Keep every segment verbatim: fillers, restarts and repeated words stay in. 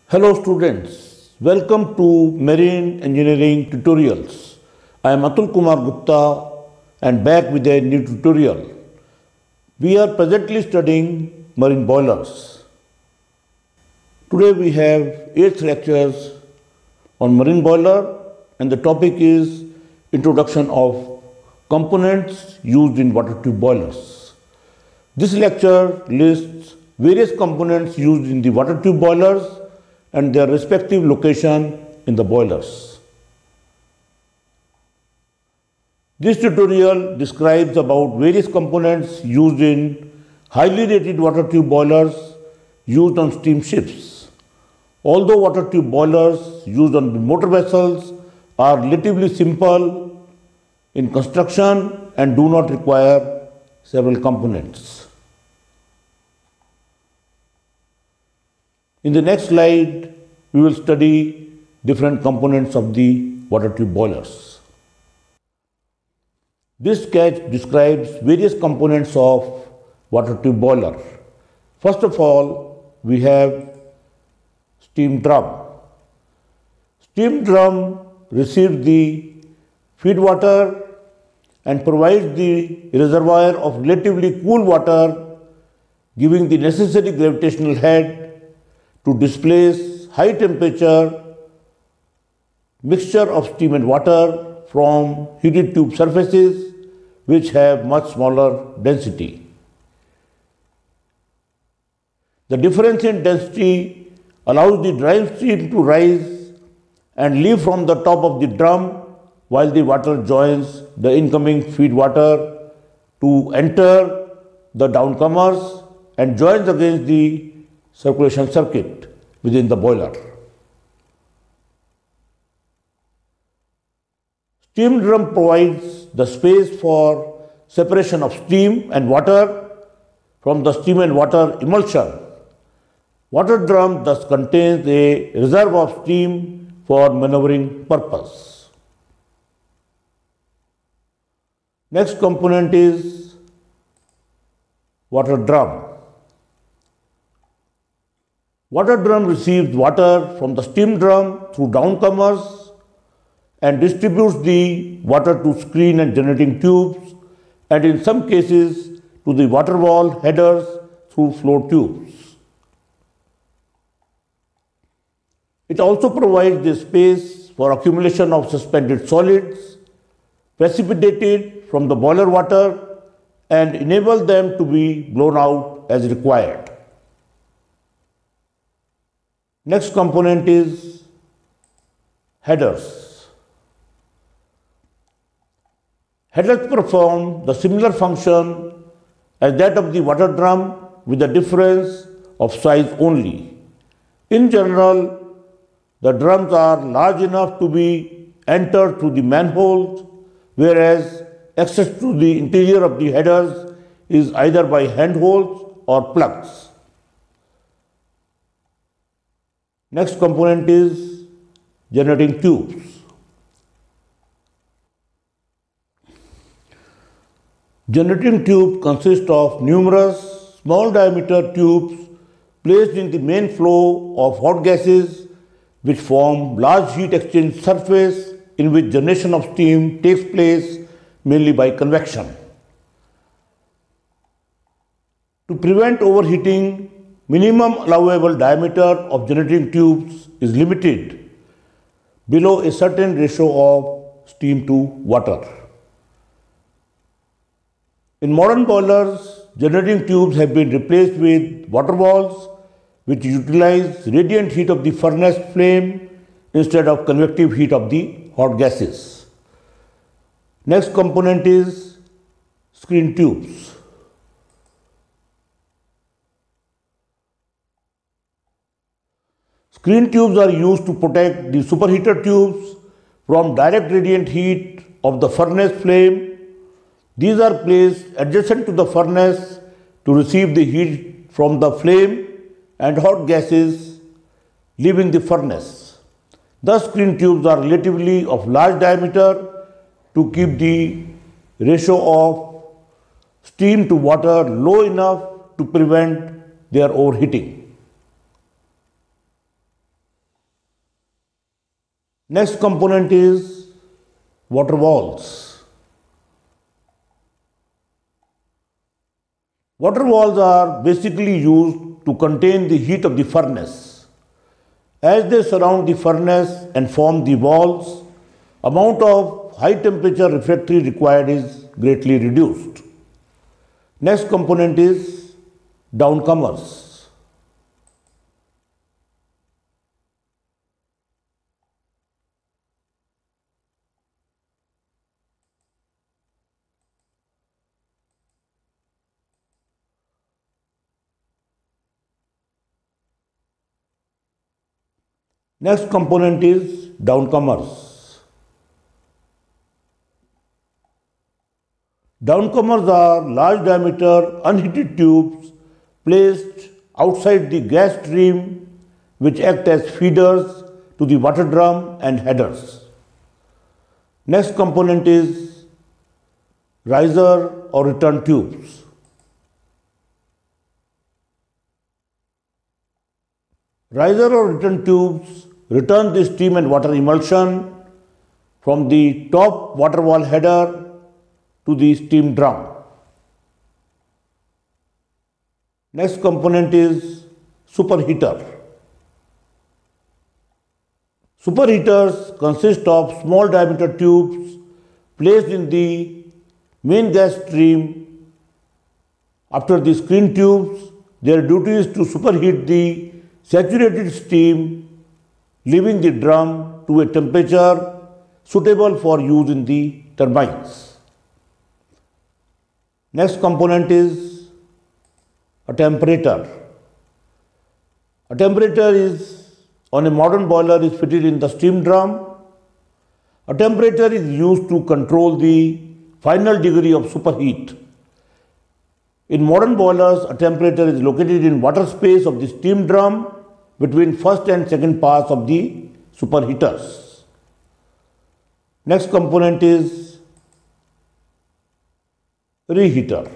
Hello students, welcome to Marine Engineering Tutorials. I am Atul Kumar Gupta and back with a new tutorial. We are presently studying marine boilers. Today we have eight lectures on marine boiler and the topic is introduction of components used in water tube boilers. This lecture lists various components used in the water tube boilers and their respective location in the boilers. This tutorial describes about various components used in highly rated water tube boilers used on steam ships. Although water tube boilers used on motor vessels are relatively simple in construction and do not require several components. In the next slide, we will study different components of the water tube boilers. This sketch describes various components of water tube boiler. First of all, we have steam drum. Steam drum receives the feed water and provides the reservoir of relatively cool water, giving the necessary gravitational head to displace high temperature mixture of steam and water from heated tube surfaces which have much smaller density. The difference in density allows the drive stream to rise and leave from the top of the drum while the water joins the incoming feed water to enter the downcomers and joins against the circulation circuit within the boiler. Steam drum provides the space for separation of steam and water from the steam and water emulsion. Water drum thus contains a reserve of steam for maneuvering purpose. Next component is water drum. Water drum receives water from the steam drum through downcomers and distributes the water to screen and generating tubes and in some cases to the water wall headers through flow tubes. It also provides the space for accumulation of suspended solids precipitated from the boiler water and enable them to be blown out as required. Next component is headers. Headers perform the similar function as that of the water drum with the difference of size only. In general, the drums are large enough to be entered through the manholes, whereas access to the interior of the headers is either by handholds or plugs. Next component is generating tubes. Generating tube consists of numerous small diameter tubes placed in the main flow of hot gases which form large heat exchange surface in which generation of steam takes place mainly by convection. To prevent overheating, minimum allowable diameter of generating tubes is limited below a certain ratio of steam to water. In modern boilers, generating tubes have been replaced with water walls which utilize radiant heat of the furnace flame instead of convective heat of the hot gases. Next component is screen tubes. Screen tubes are used to protect the superheater tubes from direct radiant heat of the furnace flame. These are placed adjacent to the furnace to receive the heat from the flame and hot gases leaving the furnace. Thus, screen tubes are relatively of large diameter to keep the ratio of steam to water low enough to prevent their overheating. Next component is water walls. Water walls are basically used to contain the heat of the furnace. As they surround the furnace and form the walls, amount of high temperature refractory required is greatly reduced. Next component is downcomers. Next component is downcomers. Downcomers are large diameter unheated tubes placed outside the gas stream which act as feeders to the water drum and headers. Next component is riser or return tubes. Riser or return tubes return the steam and water emulsion from the top water wall header to the steam drum. Next component is superheater. Superheaters consist of small diameter tubes placed in the main gas stream. After the screen tubes, their duty is to superheat the saturated steam, leaving the drum to a temperature suitable for use in the turbines. Next component is a temperature. A temperature is on a modern boiler is fitted in the steam drum. A temperature is used to control the final degree of superheat. In modern boilers, a temperature is located in water space of the steam drum between first and second pass of the superheaters. Next component is reheater.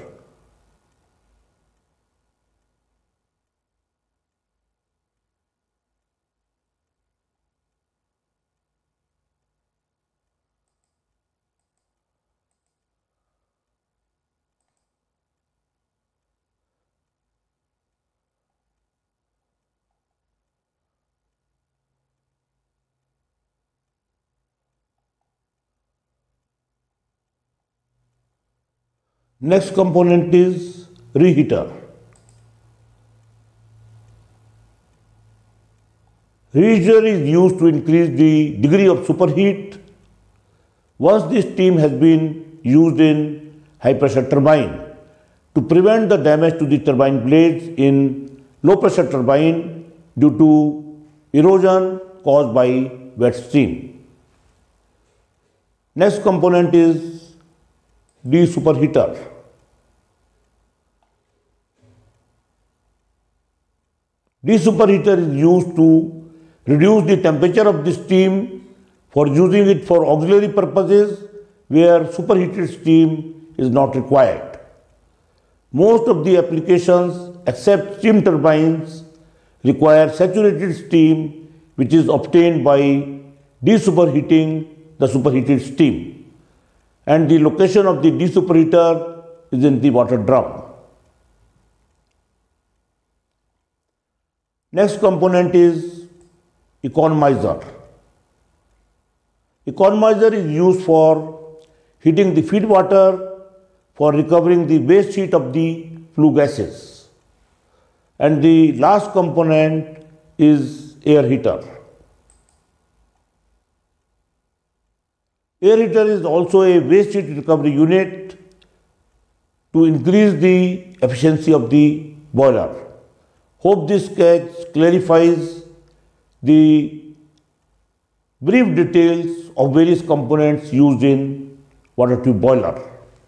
Next component is reheater. Reheater is used to increase the degree of superheat once the steam has been used in high pressure turbine to prevent the damage to the turbine blades in low pressure turbine due to erosion caused by wet steam. Next component is desuperheater. Desuperheater is used to reduce the temperature of the steam for using it for auxiliary purposes where superheated steam is not required. Most of the applications except steam turbines require saturated steam which is obtained by desuperheating the superheated steam, and the location of the desuperheater is in the water drum. Next component is economizer. Economizer is used for heating the feed water for recovering the waste heat of the flue gases. And the last component is air heater. Air heater is also a waste heat recovery unit to increase the efficiency of the boiler. Hope this sketch clarifies the brief details of various components used in water tube boiler.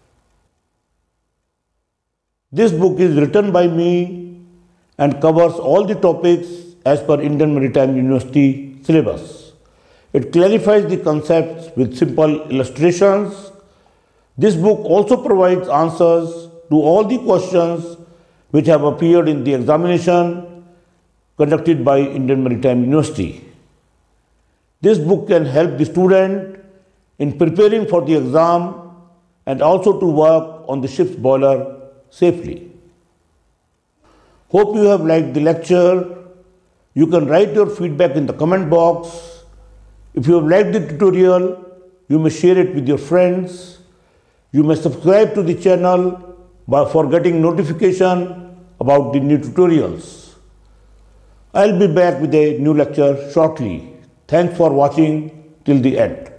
This book is written by me and covers all the topics as per Indian Maritime University syllabus. It clarifies the concepts with simple illustrations. This book also provides answers to all the questions which have appeared in the examination conducted by Indian Maritime University. This book can help the student in preparing for the exam and also to work on the ship's boiler safely. Hope you have liked the lecture. You can write your feedback in the comment box. If you have liked the tutorial, you may share it with your friends. You may subscribe to the channel for getting notification about the new tutorials. I'll be back with a new lecture shortly. Thanks for watching till the end.